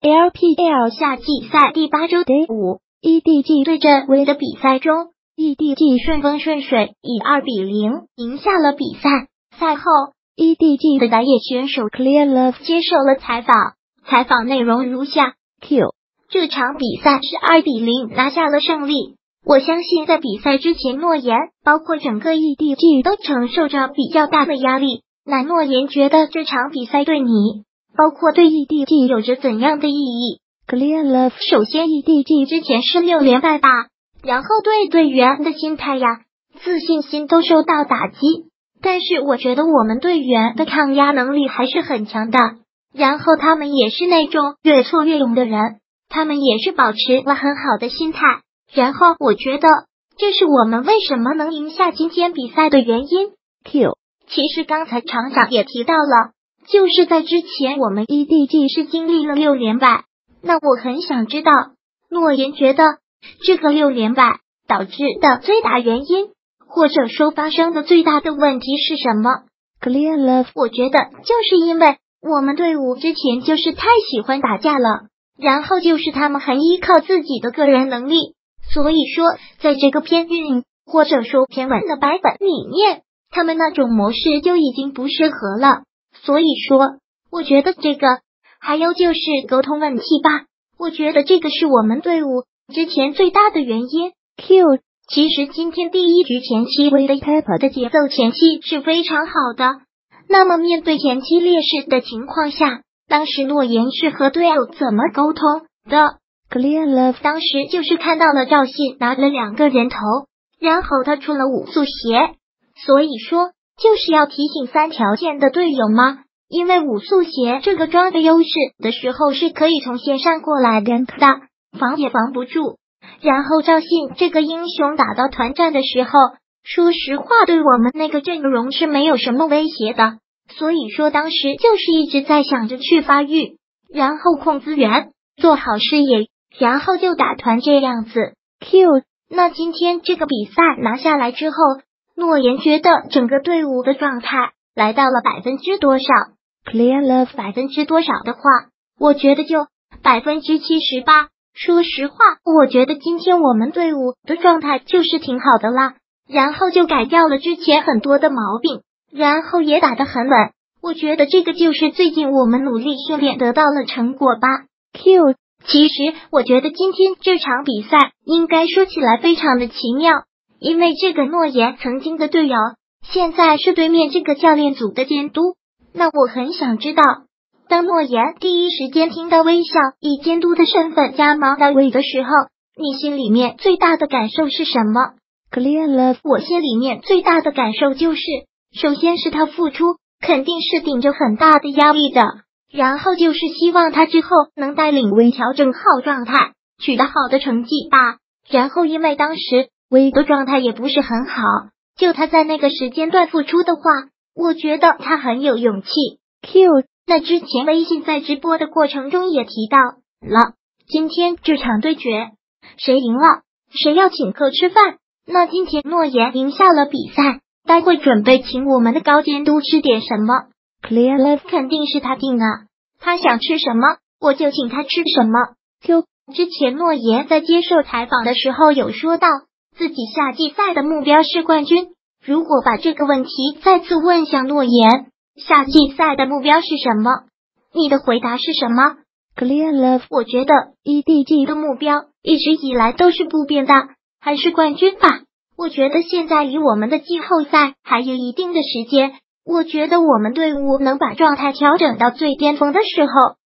LPL 夏季赛第8周 Day 5 ，EDG 对阵威的比赛中 ，EDG 顺风顺水，以2-0赢下了比赛。赛后 ，EDG 的打野选手 Clear Love 接受了采访，采访内容如下 ：Q， 这场比赛是2-0拿下了胜利。我相信在比赛之前，诺言包括整个 EDG 都承受着比较大的压力。那诺言觉得这场比赛对你，包括对 EDG 有着怎样的意义 ？Clear Love， 首先 EDG 之前是6连败吧，然后对队员的心态呀、自信心都受到打击。但是我觉得我们队员的抗压能力还是很强的，然后他们也是那种越挫越勇的人，他们也是保持了很好的心态。然后我觉得这是我们为什么能赢下今天比赛的原因。Q， 其实刚才厂长也提到了，就是在之前我们 EDG 是经历了6连败。那我很想知道，诺言觉得这个6连败导致的最大原因，或者说发生的最大的问题是什么 ？Clear Love， 我觉得就是因为我们队伍之前就是太喜欢打架了，然后就是他们很依靠自己的个人能力。所以说，在这个偏运或者说偏稳的版本里面，他们那种模式就已经不适合了。所以说，我觉得这个还有就是沟通问题吧。我觉得这个是我们队伍之前最大的原因。Q， 其实今天第一局前期威的 Pepper 的节奏前期是非常好的。那么面对前期劣势的情况下，当时诺言是和队友怎么沟通的？Clear Love 当时就是看到了赵信拿了2个人头，然后他出了5速鞋，所以说就是要提醒3条线的队友吗？因为5速鞋这个装的优势的时候是可以从线上过来 gank 的，防也防不住。然后赵信这个英雄打到团战的时候，说实话对我们那个阵容是没有什么威胁的，所以说当时就是一直在想着去发育，然后控资源，做好视野。然后就打团这样子。Q， 那今天这个比赛拿下来之后，诺言觉得整个队伍的状态来到了多少 ？Clear Love 多少的话，我觉得就78%。说实话，我觉得今天我们队伍的状态就是挺好的啦。然后就改掉了之前很多的毛病，然后也打得很稳。我觉得这个就是最近我们努力训练得到了成果吧。Q。其实我觉得今天这场比赛应该说起来非常的奇妙，因为这个诺言曾经的队友现在是对面这个教练组的监督。那我很想知道，当诺言第一时间听到微笑以监督的身份加盟到位的时候，你心里面最大的感受是什么？ Clear Love， 我心里面最大的感受就是，首先是他付出肯定是顶着很大的压力的，然后就是希望他之后能带领威调整好状态，取得好的成绩吧。然后因为当时威的状态也不是很好，就他在那个时间段付出的话，我觉得他很有勇气。Q， 那之前微信在直播的过程中也提到了，今天这场对决谁赢了，谁要请客吃饭。那今天诺言赢下了比赛，待会准备请我们的高监督吃点什么？Clear Love 肯定是他定的，他想吃什么我就请他吃什么。Q， 之前诺言在接受采访的时候有说到，自己夏季赛的目标是冠军。如果把这个问题再次问向诺言，夏季赛的目标是什么？你的回答是什么？ Clear Love， 我觉得 EDG 的目标一直以来都是不变的，还是冠军吧。我觉得现在离我们的季后赛还有一定的时间，我觉得我们队伍能把状态调整到最巅峰的时候，